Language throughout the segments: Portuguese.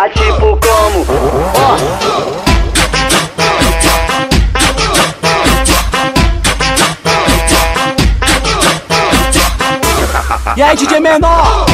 Tá tipo como? Ó. E aí, DJ menor?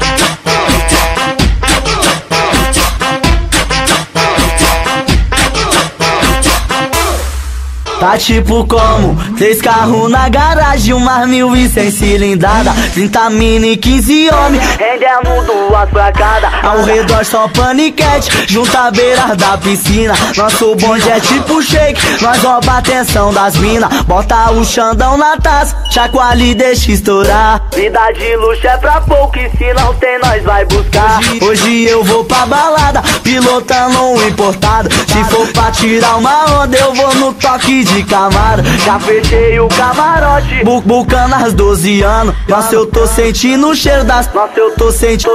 Tá tipo como? 3 carros na garagem, umas 1.100 cilindrada, 30 mini, 15 homens, rendendo 2 pra cada. Ao redor só paniquete, junto à beira da piscina. Nosso bonde é tipo shake, nós rouba a atenção das mina. Bota o Xandão na taça, chacoalha e deixa estourar. Vida de luxo é pra pouco e se não tem nós vai buscar. Hoje eu vou pra balada, pilotando um importado. Se for pra tirar uma onda eu vou no toque de Camaro. Já fechei o camarote, bucando às 12 anos. Nossa, eu tô sentindo o cheiro das... Nossa, eu tô sentindo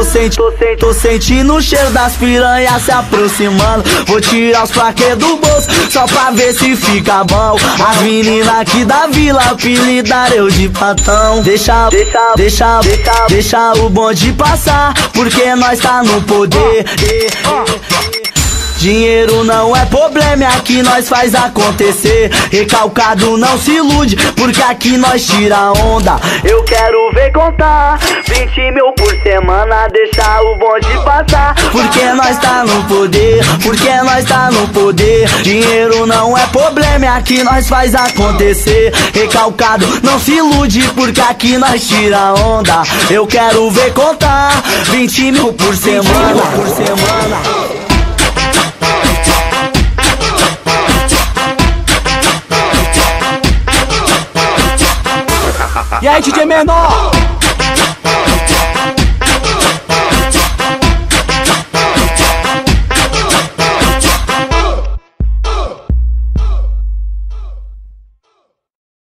o cheiro das piranhas se aproximando. Vou tirar os plaquês do bolso, só pra ver se fica bom. As meninas aqui da vila apelidaram eu de patão. Deixa o bonde passar, porque nós tá no poder. Dinheiro não é problema, aqui nós faz acontecer. Recalcado não se ilude, porque aqui nós tira onda. Eu quero ver contar 20 mil por semana, deixar o bonde passar, porque nós tá no poder, porque nós tá no poder. Dinheiro não é problema, aqui nós faz acontecer. Recalcado não se ilude, porque aqui nós tira onda. Eu quero ver contar 20 mil por semana. E aí, DJ menor?